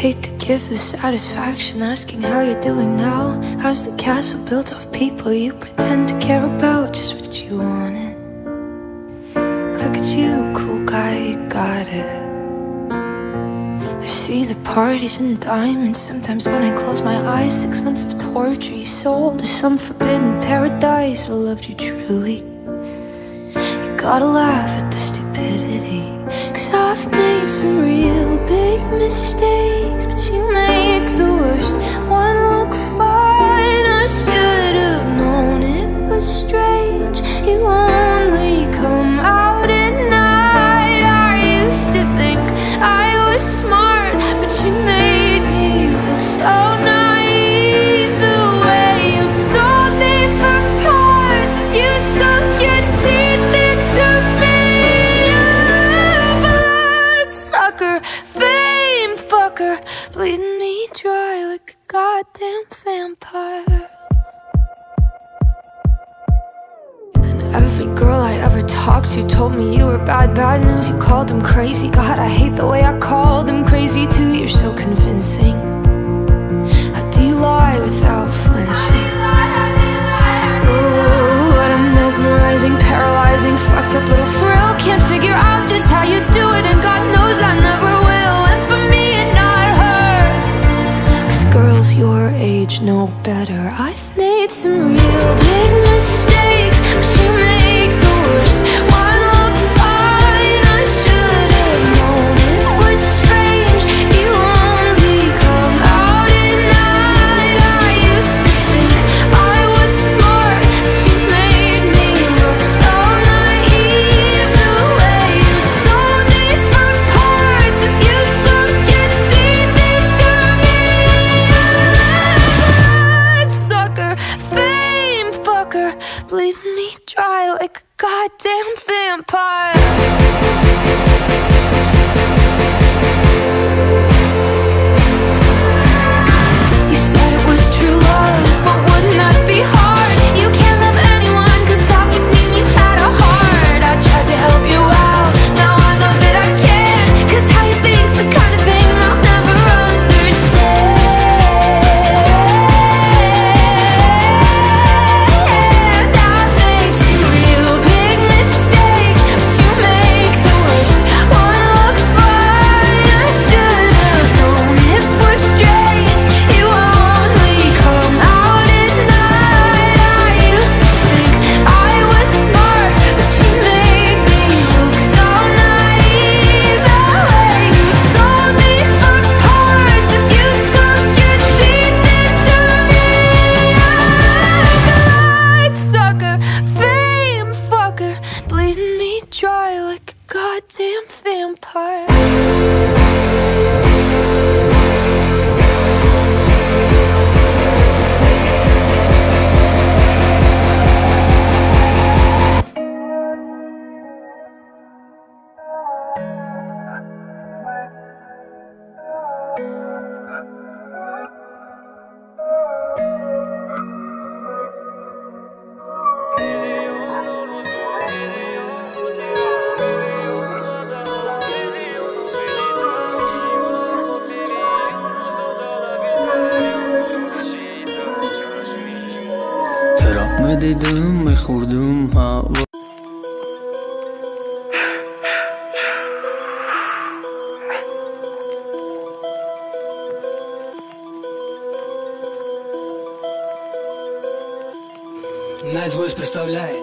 hate to give the satisfaction asking how you're doing now. How's the castle built of people you pretend to care about? Just what you wanted. Look at you, cool guy, you got it. I see the parties and diamonds. Sometimes when I close my eyes, 6 months of torture you sold to some forbidden paradise. I loved you truly. You gotta laugh at the stupidity, 'cause I've made some real big mistakes, but you make the worst one look fine. I should have known it was strange. You only come out at night. I used to think I was smart, but you made me look so naive. The way you sold me for parts, you sunk your teeth into me. Bloodsucker, fame fucker, bleeding me dry like a goddamn vampire. And every girl I ever talked to told me you were bad, bad news. You called them crazy. God, I hate the way I called them crazy too. You're so convincing. How do you lie without flinching? Oh, what a mesmerizing, paralyzing, fucked up little thrill. Can't figure out just how you do it, and God knows I never will. And for me and not her, 'cause girls your age know better. I've made some real big mistakes, but you make the worst one look fine. I should have known it was strange. You only come out at night. I used to think I was smart, but you made me look so naive. The way you sold me for parts is you sunk your teeth into me. Bloodsucker, fame fucker, bleeding me dry like a goddamn vampire. You said it was true love, but wouldn't that be hard? You can't love anyone, 'cause that would mean you had a heart. I tried to help you out, now I know that I can't, 'cause how you think's the kind of thing I'll never understand. I've made some real big mistakes, but you make the worst one look fine. I should have known it was strange. You only come out at night. I used to think I was smart, but you made me look so naive. The way you sold me for parts is you sunk your teeth into me. Bloodsucker, fame fucker, bleeding me dry like a goddamn vampire. ترا دیدم میخوردم هوا. Нацгвоздь представляет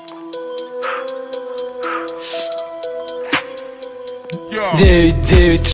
девять